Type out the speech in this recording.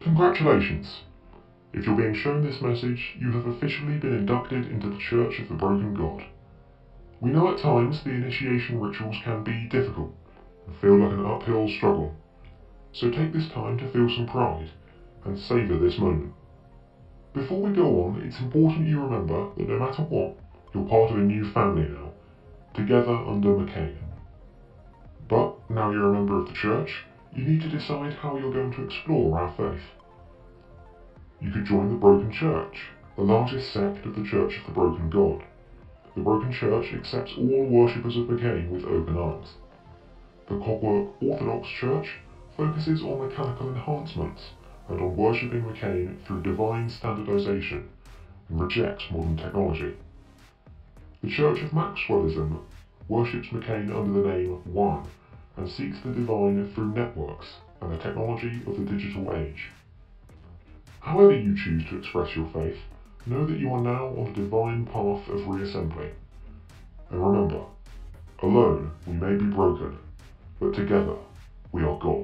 Congratulations! If you're being shown this message, you have officially been inducted into the Church of the Broken God. We know at times the initiation rituals can be difficult and feel like an uphill struggle, so take this time to feel some pride and savour this moment. Before we go on, it's important you remember that no matter what, you're part of a new family now, together under McCain. But now you're a member of the Church, you need to decide how you're going to explore our faith. You could join the Broken Church, the largest sect of the Church of the Broken God. The Broken Church accepts all worshippers of McCain with open arms. The Cogwork Orthodox Church focuses on mechanical enhancements and on worshipping McCain through divine standardization and rejects modern technology. The Church of Maxwellism worships McCain under the name One and seeks the divine through networks and the technology of the digital age. However you choose to express your faith, know that you are now on a divine path of reassembly. And remember, alone we may be broken, but together we are God.